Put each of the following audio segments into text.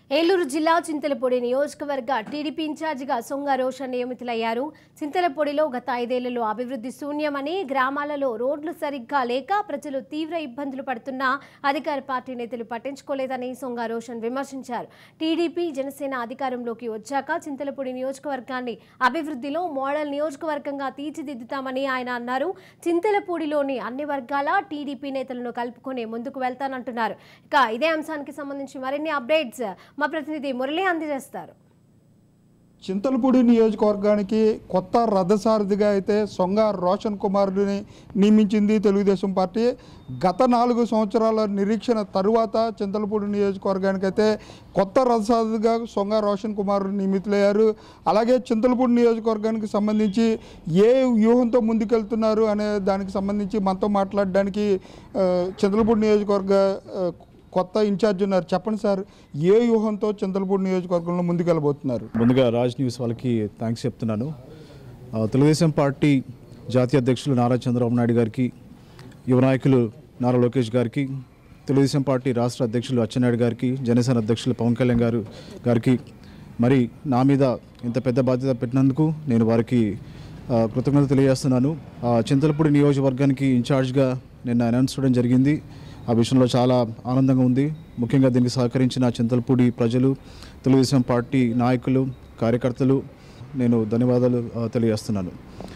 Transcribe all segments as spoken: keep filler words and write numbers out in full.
ఏలూరు జిల్లా చింతలపూడి నియోజకవర్గ టీడీపీ ఇన్ఛార్జిగా సొంగ రోషన్ నియమితులయ్యారు. చింతలపూడిలో గత ఐదేళ్లలో అభివృద్ధి శూన్యమని, గ్రామాలలో రోడ్లు సరిగ్గా లేక ప్రజలు తీవ్ర ఇబ్బందులు పడుతున్నా అధికార పార్టీ నేతలు పట్టించుకోలేదని సొంగ రోషన్ విమర్శించారు. టీడీపీ జనసేన అధికారంలోకి వచ్చాక చింతలపూడి నియోజకవర్గాన్ని అభివృద్ధిలో మోడల్ నియోజకవర్గంగా తీర్చిదిద్దుతామని ఆయన అన్నారు. చింతలపూడిలోని అన్ని వర్గాల టీడీపీ నేతలను కలుపుకొని ముందుకు వెళ్తానంటున్నారు. ఇక ఇదే అంశానికి సంబంధించి మరిన్ని అప్డేట్స్ మా ప్రతినిధి మురళి అందజేస్తారు. చింతలపూడి నియోజకవర్గానికి కొత్త రథసారథిగా అయితే సొంగ రోషన్ కుమార్ని నియమించింది తెలుగుదేశం పార్టీ. గత నాలుగు సంవత్సరాల నిరీక్షణ తరువాత చింతలపూడి నియోజకవర్గానికి అయితే కొత్త రథసారథిగా సొంగ రోషన్ కుమార్ నియమితులయ్యారు. అలాగే చింతలపూడి నియోజకవర్గానికి సంబంధించి ఏ వ్యూహంతో ముందుకెళ్తున్నారు అనే దానికి సంబంధించి మనతో మాట్లాడడానికి చింతలపూడి నియోజకవర్గ కొత్త ఇన్ఛార్జ్ ఉన్నారు. చెప్పండి సార్, ఏ వ్యూహంతో చింతలపూడి నియోజకవర్గంలో ముందుకెళ్ళబోతున్నారు? ముందుగా రాజ్ న్యూస్ వాళ్ళకి థ్యాంక్స్ చెప్తున్నాను. తెలుగుదేశం పార్టీ జాతీయ అధ్యక్షులు నారా చంద్రబాబు నాయుడు గారికి, యువ నాయకులు నారా లోకేష్ గారికి, తెలుగుదేశం పార్టీ రాష్ట్ర అధ్యక్షులు అచ్చెన్నాయుడు గారికి, జనసేన అధ్యక్షులు పవన్ కళ్యాణ్ గారు గారికి మరి నా మీద ఇంత పెద్ద బాధ్యత పెట్టినందుకు నేను వారికి కృతజ్ఞతలు తెలియజేస్తున్నాను. చింతలపూడి నియోజకవర్గానికి ఇన్ఛార్జ్గా నిన్న అనౌన్స్ చేయడం జరిగింది. ఆ విషయంలో చాలా ఆనందంగా ఉంది. ముఖ్యంగా దీనికి సహకరించిన చింతలపూడి ప్రజలు, తెలుగుదేశం పార్టీ నాయకులు, కార్యకర్తలు నేను ధన్యవాదాలు తెలియజేస్తున్నాను.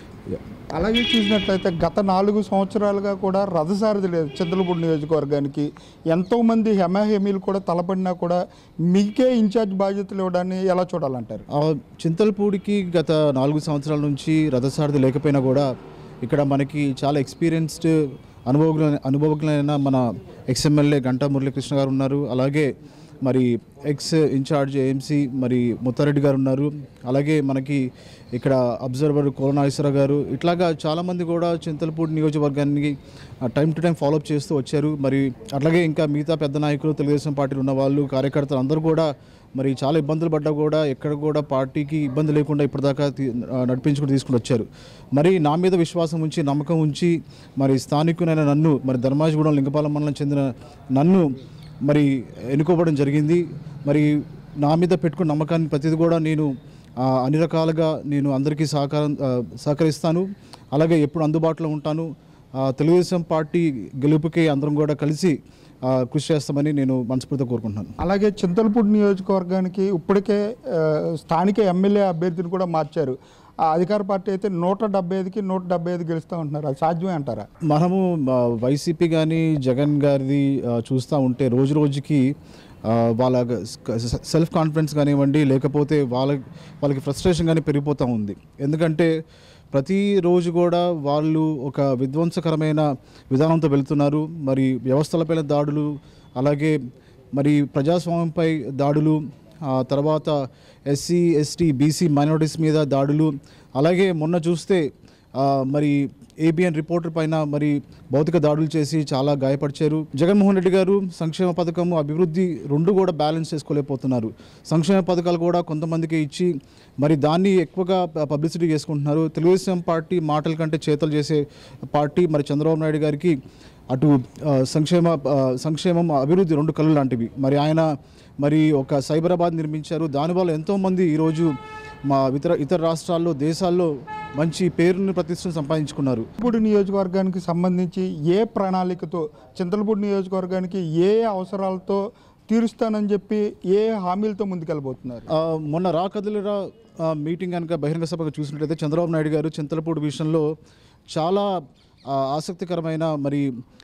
అలాగే చూసినట్లయితే గత నాలుగు సంవత్సరాలుగా కూడా రథసారథి లేదు చింతలపూడి నియోజకవర్గానికి. ఎంతోమంది హెమాహెమీలు కూడా తలపడినా కూడా మీకే ఇన్ఛార్జ్ బాధ్యతలు ఇవ్వడాన్ని ఎలా చూడాలంటారు? చింతలపూడికి గత నాలుగు సంవత్సరాల నుంచి రథసారథి లేకపోయినా కూడా ఇక్కడ మనకి చాలా ఎక్స్పీరియన్స్డ్ అనుభవ అనుభవజ్ఞులైన మన ఎక్స్ ఎమ్మెల్యే గంటా మురళీకృష్ణ గారు ఉన్నారు. అలాగే మరి ఎక్స్ ఇన్ఛార్జ్ ఏఎంసీ మరి ముత్తారెడ్డి గారు ఉన్నారు. అలాగే మనకి ఇక్కడ అబ్జర్వర్ కోలనాగేశ్వర గారు, ఇట్లాగా చాలామంది కూడా చింతలపూడి నియోజకవర్గానికి టైం టు టైం ఫాలోఅప్ చేస్తూ వచ్చారు. మరి అట్లాగే ఇంకా మిగతా పెద్ద నాయకులు, తెలుగుదేశం పార్టీలో ఉన్న వాళ్ళు, కార్యకర్తలు అందరూ కూడా మరి చాలా ఇబ్బందులు పడ్డా కూడా ఎక్కడ కూడా పార్టీకి ఇబ్బంది లేకుండా ఇప్పటిదాకా నడిపించుకుంటూ తీసుకుని వచ్చారు. మరి నా మీద విశ్వాసం ఉంచి, నమ్మకం ఉంచి మరి స్థానికునైన నన్ను, మరి ధర్మాజిగూడెం లింగపాలెం మండలం చెందిన నన్ను మరి ఎన్నుకోవడం జరిగింది. మరి నా మీద పెట్టుకున్న నమ్మకాన్ని ప్రతిదీ కూడా నేను అన్ని రకాలుగా నేను అందరికీ సహకారం సహకరిస్తాను. అలాగే ఎప్పుడు అందుబాటులో ఉంటాను. తెలుగుదేశం పార్టీ గెలుపుకి అందరం కూడా కలిసి కృషి చేస్తామని నేను మనస్ఫూర్తిగా కోరుకుంటున్నాను. అలాగే చింతలపూడి నియోజకవర్గానికి ఇప్పటికే స్థానిక ఎమ్మెల్యే అభ్యర్థిని కూడా మార్చారు. అధికార పార్టీ అయితే నూట డెబ్బై ఐదుకి నూట డెబ్బై ఐదు గెలుస్తూ ఉంటున్నారు. అది సాధ్యమే అంటారా? మనము వైసీపీ కానీ జగన్ గారిది చూస్తూ ఉంటే రోజు రోజుకి వాళ్ళ సెల్ఫ్ కాన్ఫిడెన్స్ కానివ్వండి, లేకపోతే వాళ్ళ వాళ్ళకి ఫ్రస్ట్రేషన్ కానీ పెరిగిపోతూ ఉంది. ఎందుకంటే ప్రతిరోజు కూడా వాళ్ళు ఒక విధ్వంసకరమైన విధానంతో వెళుతున్నారు. మరి వ్యవస్థలపైన దాడులు, అలాగే మరి ప్రజాస్వామ్యంపై దాడులు, తర్వాత ఎస్సీ ఎస్టీ బీసీ మైనారిటీస్ మీద దాడులు, అలాగే మొన్న చూస్తే మరి ఏబిఎన్ రిపోర్టర్ పైన మరి భౌతిక దాడులు చేసి చాలా గాయపరిచారు. జగన్మోహన్ రెడ్డి గారు సంక్షేమ పథకము, అభివృద్ధి రెండు కూడా బ్యాలెన్స్ చేసుకోలేకపోతున్నారు. సంక్షేమ పథకాలు కూడా కొంతమందికి ఇచ్చి మరి దాన్ని ఎక్కువగా పబ్లిసిటీ చేసుకుంటున్నారు. తెలుగుదేశం పార్టీ మాటల కంటే చేతలు చేసే పార్టీ. మరి చంద్రబాబు నాయుడు గారికి అటు సంక్షేమ సంక్షేమం అభివృద్ధి రెండు కళ్ళు లాంటివి. మరి ఆయన మరి ఒక సైబరాబాద్ నిర్మించారు. దానివల్ల ఎంతోమంది ఈరోజు మా ఇతర ఇతర రాష్ట్రాల్లో, దేశాల్లో మంచి పేరుని ప్రతిష్టను సంపాదించుకున్నారు. చింతలపూడి నియోజకవర్గానికి సంబంధించి ఏ ప్రణాళికతో, చింతలపూడి నియోజకవర్గానికి ఏ అవసరాలతో తీరుస్తానని చెప్పి ఏ హామీలతో ముందుకెళ్ళబోతున్నారు? మొన్న రా కదిలిరా మీటింగ్ కనుక బహిరంగ సభకు చూసినట్లయితే చంద్రబాబు నాయుడు గారు చింతలపూడి విషయంలో చాలా ఆసక్తికరమైన మరి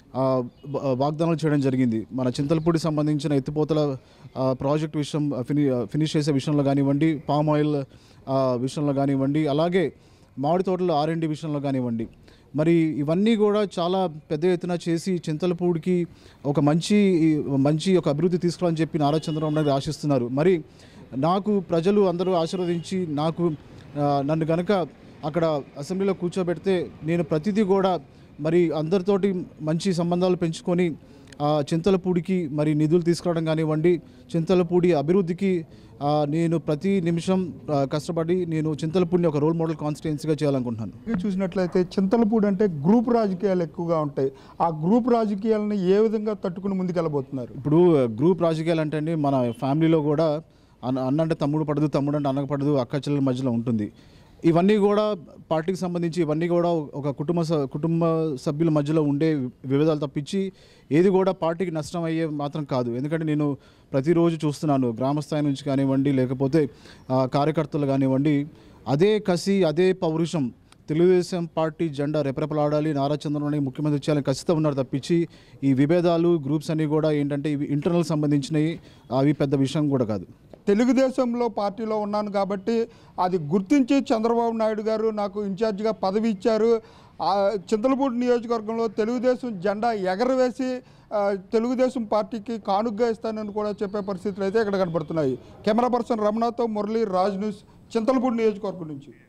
వాగ్దానాలు చేయడం జరిగింది. మన చింతలపూడి సంబంధించిన ఎత్తిపోతల ప్రాజెక్ట్ విషయం ఫిని ఫినిష్ చేసే విషయంలో కానివ్వండి, పామ్ ఆయిల్ విషయంలో కానివ్వండి, అలాగే మామిడి తోటల ఆర్ అండ్ డి విషయంలో కానివ్వండి, మరి ఇవన్నీ కూడా చాలా పెద్ద ఎత్తున చేసి చింతలపూడికి ఒక మంచి మంచి ఒక అభివృద్ధి తీసుకురావాలని చెప్పి నారా చంద్రబాబు నాయుడు ఆశిస్తున్నారు. మరి నాకు ప్రజలు అందరూ ఆశీర్వదించి నాకు నన్ను కనుక అక్కడ అసెంబ్లీలో కూర్చోబెడితే నేను ప్రతిదీ కూడా మరి అందరితోటి మంచి సంబంధాలు పెంచుకొని ఆ, చింతలపూడికి మరి నిధులు తీసుకురావడం కానివ్వండి, చింతలపూడి అభివృద్ధికి ఆ, నేను ప్రతి నిమిషం ఆ, కష్టపడి నేను చింతలపూడిని ఒక రోల్ మోడల్ కాన్స్టిట్యున్సీగా చేయాలనుకుంటున్నాను. ఇక చూసినట్లయితే చింతలపూడి అంటే గ్రూప్ రాజకీయాలు ఎక్కువగా ఉంటాయి. ఆ గ్రూప్ రాజకీయాలను ఏ విధంగా తట్టుకుని ముందుకెళ్ళబోతున్నారు? ఇప్పుడు గ్రూప్ రాజకీయాలు అంటే అండి, మన ఫ్యామిలీలో కూడా అన్న అన్న అంటే తమ్ముడు పడదు, తమ్ముడు అంటే అన్నకు పడదు, అక్క చెల్లెల మధ్యలో ఉంటుంది. ఇవన్నీ కూడా పార్టీకి సంబంధించి ఇవన్నీ కూడా ఒక కుటుంబ స కుటుంబ సభ్యుల మధ్యలో ఉండే విభేదాలు తప్పించి ఏది కూడా పార్టీకి నష్టం అయ్యే మాత్రం కాదు. ఎందుకంటే నేను ప్రతిరోజు చూస్తున్నాను, గ్రామస్థాయి నుంచి కానివ్వండి, లేకపోతే ఆ, కార్యకర్తలు కానివ్వండి, అదే కసి, అదే పౌరుషం, తెలుగుదేశం పార్టీ జెండా రెపరెపలాడాలి, నారా చంద్రబాబు ముఖ్యమంత్రి చేయాలని ఖచ్చితంగా ఉన్నారు తప్పించి ఈ విభేదాలు గ్రూప్స్ అన్నీ కూడా ఏంటంటే ఇవి ఇంటర్నల్ సంబంధించినవి, అవి పెద్ద విషయం కూడా కాదు. తెలుగుదేశంలో పార్టీలో ఉన్నాను కాబట్టి అది గుర్తించి చంద్రబాబు నాయుడు గారు నాకు ఇన్ఛార్జిగా పదవి ఇచ్చారు. ఆ చింతలపూడి నియోజకవర్గంలో తెలుగుదేశం జెండా ఎగరవేసి ఆ, తెలుగుదేశం పార్టీకి కానుగ్గా ఇస్తానని కూడా చెప్పే పరిస్థితులు అయితే ఇక్కడ కనబడుతున్నాయి. కెమెరా పర్సన్ రమణతో మురళి, రాజ్ న్యూస్, చింతలపూడి నియోజకవర్గం నుంచి.